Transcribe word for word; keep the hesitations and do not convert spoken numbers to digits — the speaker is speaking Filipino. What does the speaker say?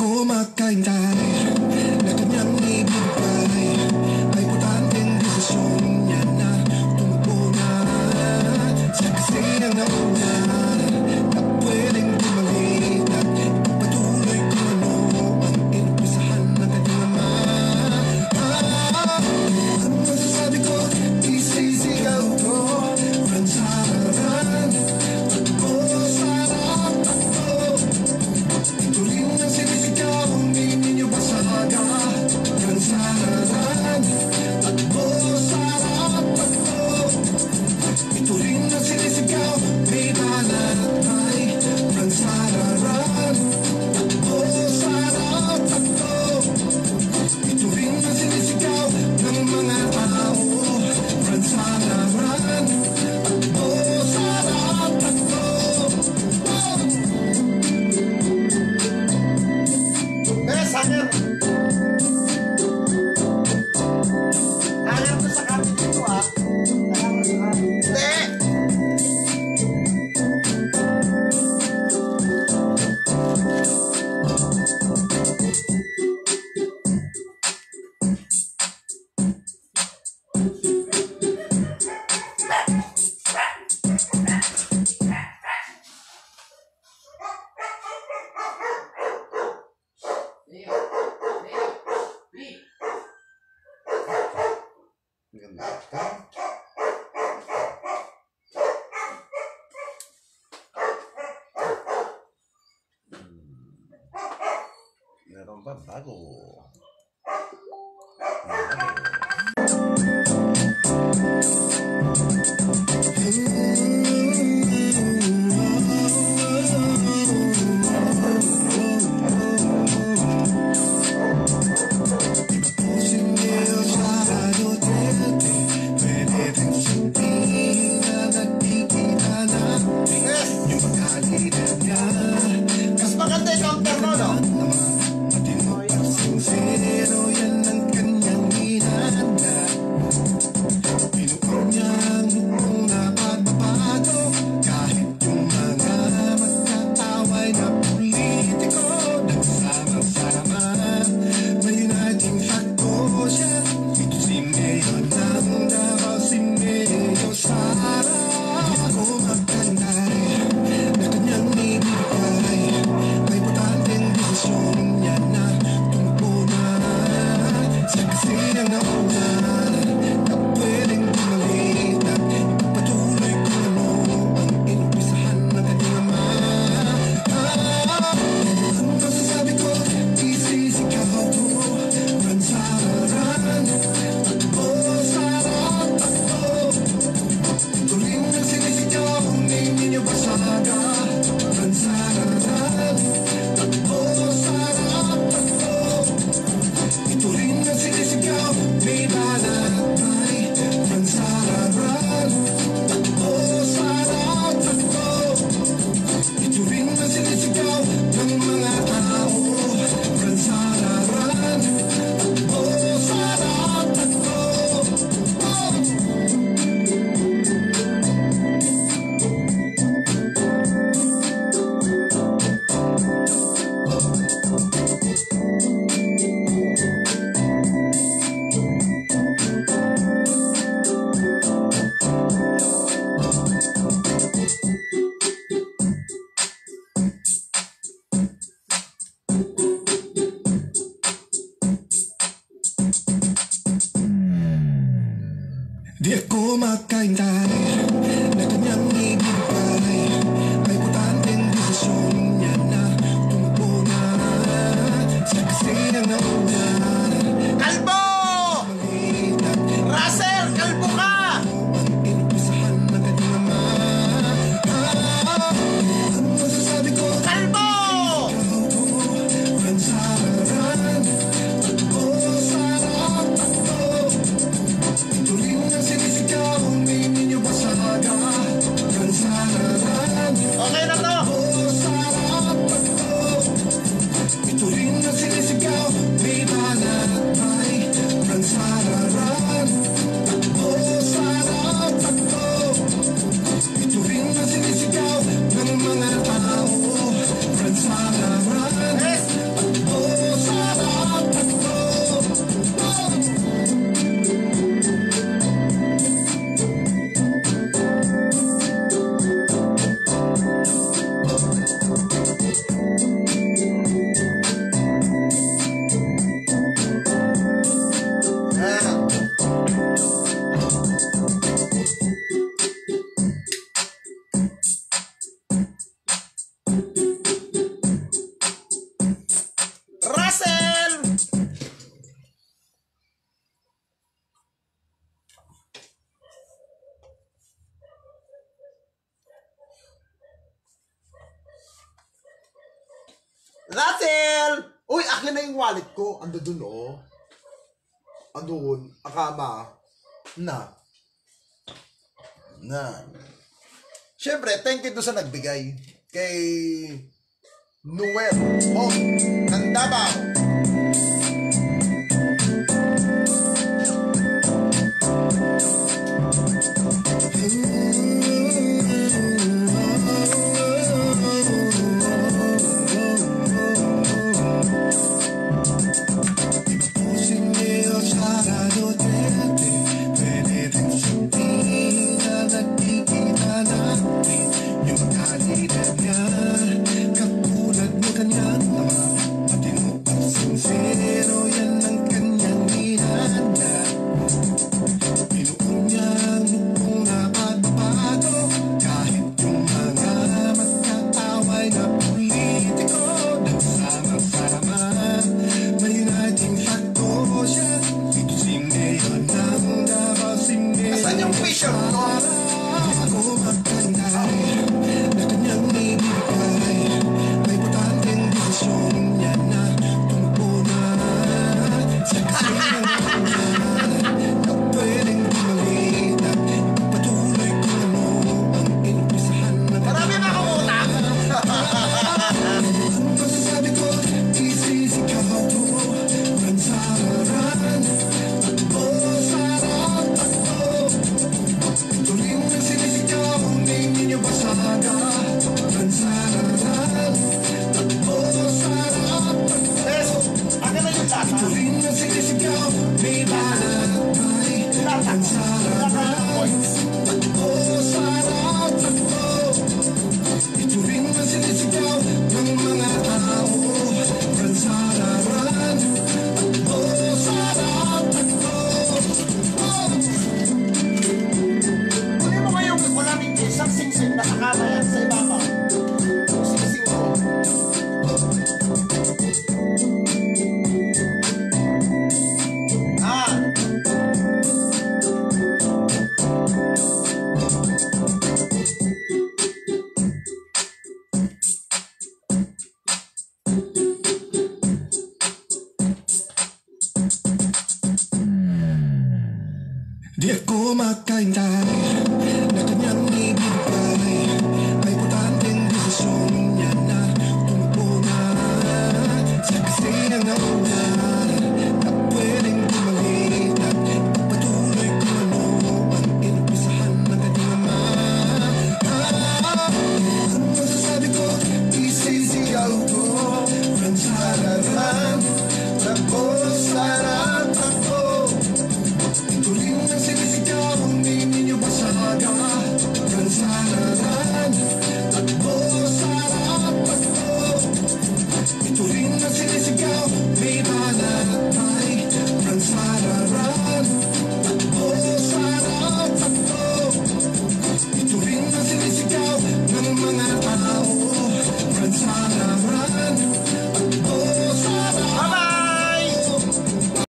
ako makahintay na kanyang ibigay. May potanteng desisyon niya na tumakbo na. Siya kasi ang nauna na pwedeng bumalik at ipagpatuloy kung ano ang inumpisahan ng kanyang ama. Ang masasabi ko, isisigaw ko Fransaran. Takbo, sarap, takbo. Ito rin ang sinisigaw, hindi ninyo basaga Fransaran. Takbo, sarap, takbo. Ito rin ang sinisigaw, may balatay Fransaran. Takbo, sarap, takbo. Ito rin ang sinisigaw ng mga tao Fransaran. Takbo, sarap, takbo. Eh, sanger! Hanger ko sa kapit dito, ah. Hindi! Ganda ito. Meron ba bago? Mas maganda yung counter mo, no? Sincero, yan ang kanyang hinanda. Pinukaw niyang itong napagbabago. Kahit yung mga magkataway na politiko nagsama-sama, may uniting factor siya. Ito si Mayor ng Davao, si Mayor Sara. Di ako magkantay na kanyang ibigay. May potanteng desisyon niya na tumakbo na. Siya kasi ang nauna na pwedeng bumalik at ipagpatuloy kung ano ang inumpisahan ng kanyang ama. Ang masasabi ko, isisigaw ko Fransaran. Takbo, sarap, takbo. Ito rin ang sinisigaw, hindi ninyo basaga Fransaran. Takbo, sarap, takbo. Ito rin ang sinisigaw, may balatay Fransaran. Takbo, sarap, takbo. Ito rin ang sinisigaw ng mga tao Fransaran. Takbo, sarap, takbo. Di ako makahintay na kanyang ibigay. May potanteng desisyon niya na tumakbo na. Siya kasi ang nauna. Kalbo! Russell, kalbo ka! Ang inumpisahan ng kanyang ama. Ang masasabi ko, Kalbo! Fransaran. Takbo, sarap, takbo. Ito rin ang sinisigaw, hindi ninyo basaga Russell! Uy, akin na yung wallet ko. Ando dun, oh. Andun. Akama. Na. Na. Siyempre, thank you doon sa nagbigay. Kay Noel Hong ng Davao. Di ako makahintay